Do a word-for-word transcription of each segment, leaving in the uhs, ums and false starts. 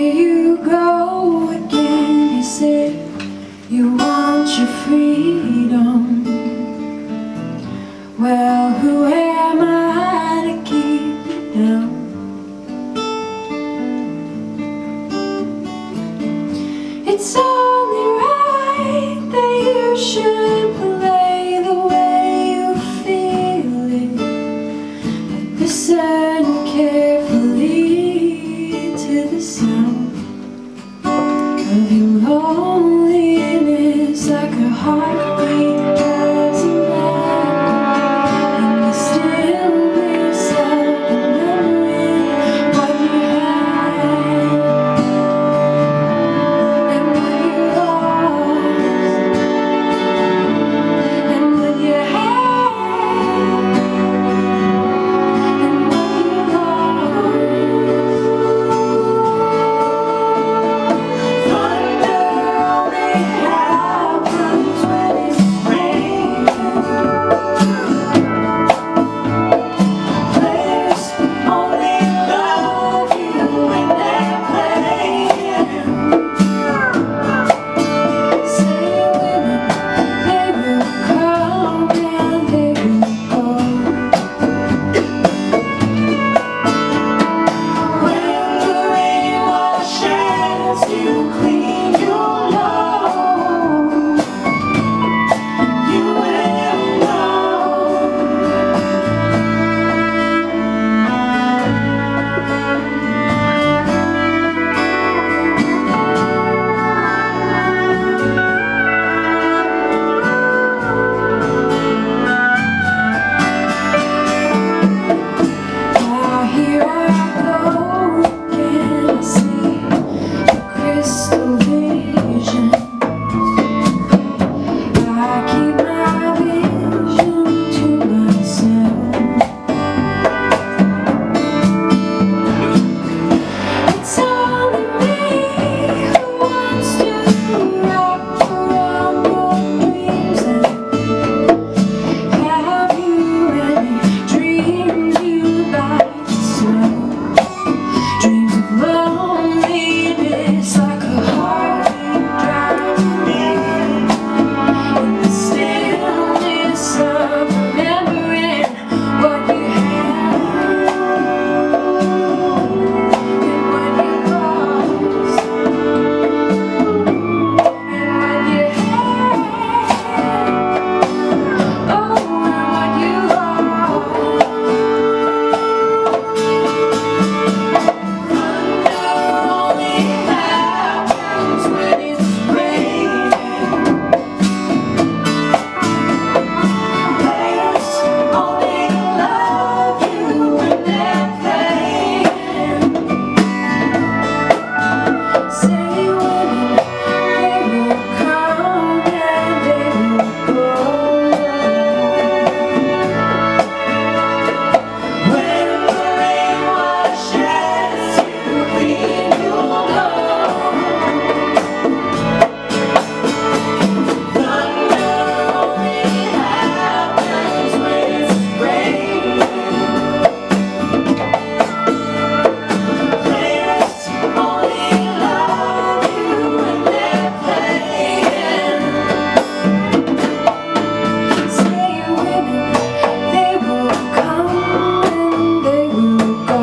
Here you go again, you said you want your freedom. Well, who am I to keep you down? It's only right that you should play the way you feel it. Listen carefully to the sound of your loneliness, like a heartbeat doesn't lie. In the stillness of remembering what you had and what you lost and what you had and what you lost. Thunder only happens when it's raining. Players only love you when they're playing. Say women, they will come and they will go. When the rain washes you clean, you'll know. You will know. Now here I go again, I see the crystal vision. I keep my vision to myself. It's only me who wants to wrap around your dreams and have you any dreams you like to sell. Dreams of loneliness, like a heartbeat driving me in the stillness of remembering what you had and what you lost and what you had, oh, and what you lost. Thunder only happens when it's raining. Players only love you when they're playing. Say women, they will come and they will go. When the rain washes you clean, you'll know. Thunder only happens when it's raining. Players only love you when they're playing. Say women, they will come and they will go.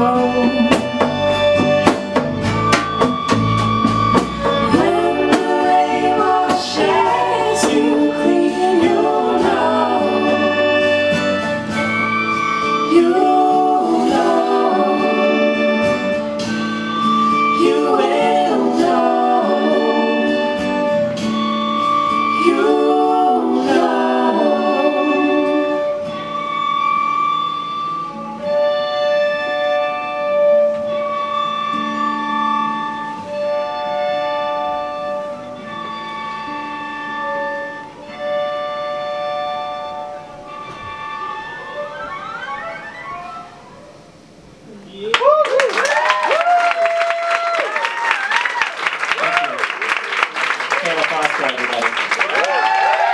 When the rain washes you clean, you'll know. You'll know. You will know. You'll know. Taylor Foster, everybody.